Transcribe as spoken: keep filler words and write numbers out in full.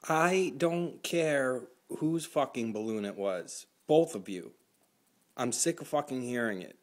I don't care whose fucking balloon it was. Both of you. I'm sick of fucking hearing it.